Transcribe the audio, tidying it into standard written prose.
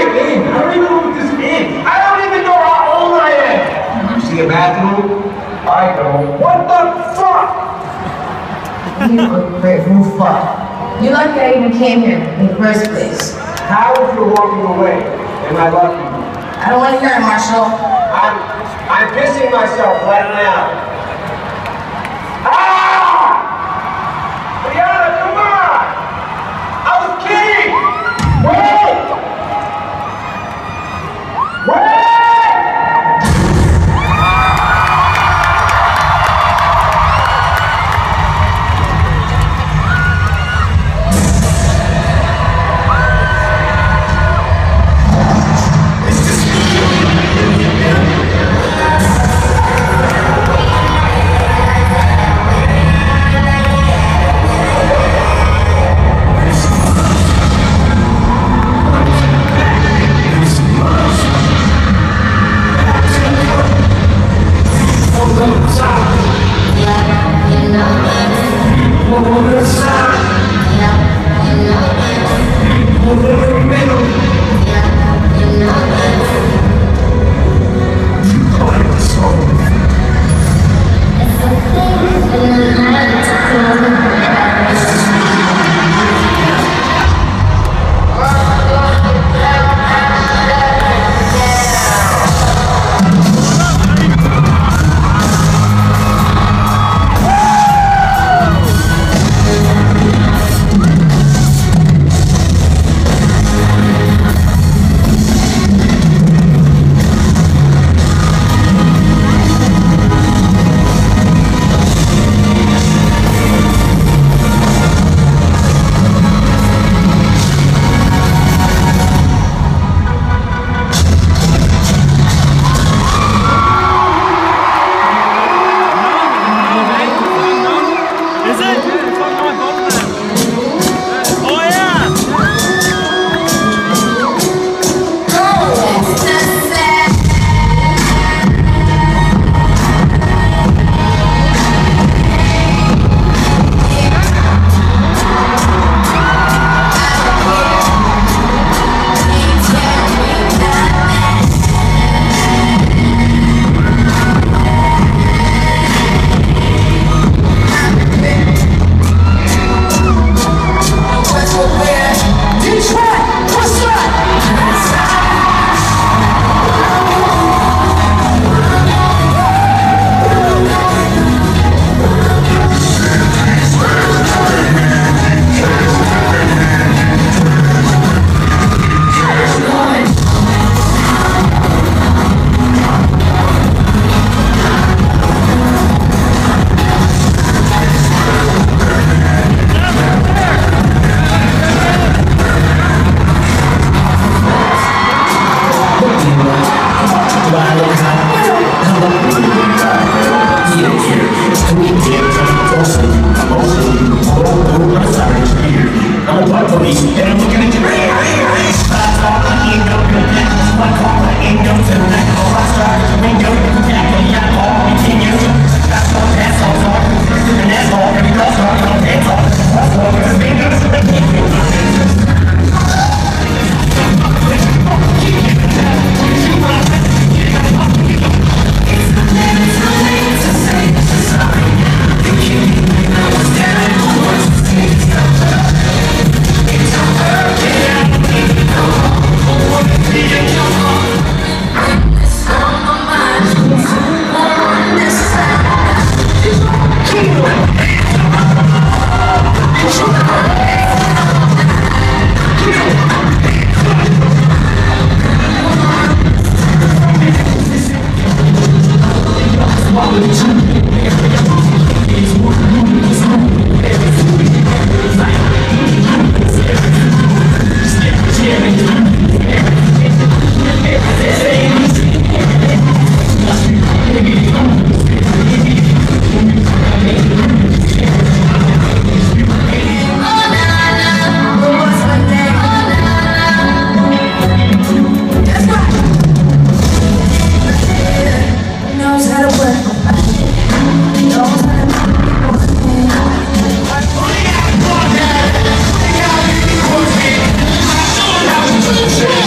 in. I don't even know what this is. I don't even know how old I am. You see a bathroom? I don't. What the fuck? You a great fuck. You're lucky I even came here in the first place. How if you're walking away? Am I lucky? I don't want to hear it, Marshall. I'm pissing myself right now. Ah! Brianna, come on! I was kidding! Wait! Wait! Shit.